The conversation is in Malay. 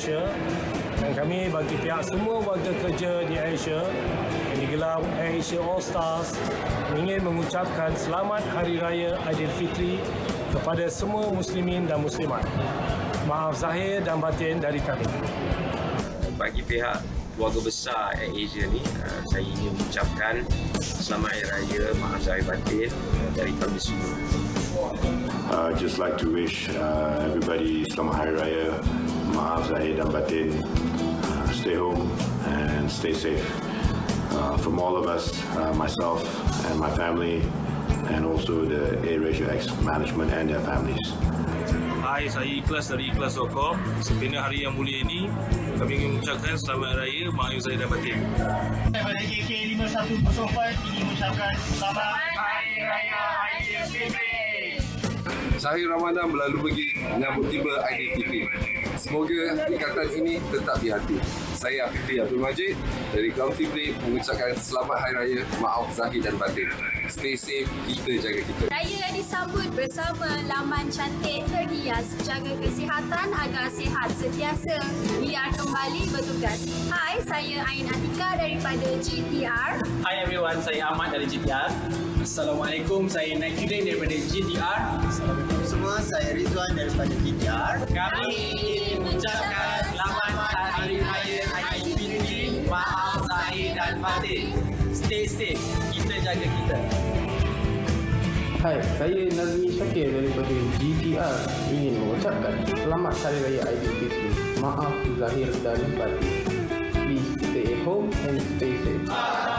AirAsia, dan kami bagi pihak semua warga kerja di AirAsia yang digelar AirAsia All Stars ingin mengucapkan selamat Hari Raya Aidilfitri kepada semua muslimin dan muslimat. Maaf zahir dan batin dari kami. Bagi pihak keluarga besar AirAsia ni, saya ingin mengucapkan selamat Hari Raya, maaf zahir batin dari kami semua. Just like to wish everybody Selamat Hari Raya, maaf zahir dan batin. Stay home and stay safe. From all of us, myself and my family, and also the AirAsia X management and their families. Hai, saya Ikhlas dari Ikhlas.com. Sekiranya hari yang mulia ini, kami ingin mengucapkan selamat Hari Raya, maaf zahir dan batin. Daripada KK 5104 ingin mengucapkan selamat Hari Raya Aidilfitri. Sehari Ramadan berlalu pergi, menyambut tiba Aidilfitri. Semoga ikatan ini tetap di hati. Saya Afifi Abdul Majid dari County Blade mengucapkan selamat Hari Raya, maaf zahir dan batin. Stay safe, kita jaga kita. Raya disambut bersama laman cantik terhias. Jaga kesihatan agar sihat sentiasa. Biar kembali bertugas. Hai, saya Ain Atika daripada GTR. Hi everyone, saya Ahmad dari GTR. Assalamualaikum, saya Nakidin daripada GTR. Assalamualaikum semua, saya Rizwan daripada GTR. Kami ingin mengucapkan selamat Hari Raya Aidilfitri, maaf zahir dan batin. Stay safe, kita jaga kita. Hai, saya Nazmi Syakir daripada GTR ingin mengucapkan selamat Hari Raya Aidilfitri, maaf zahir dan batin. Please stay at home and stay safe.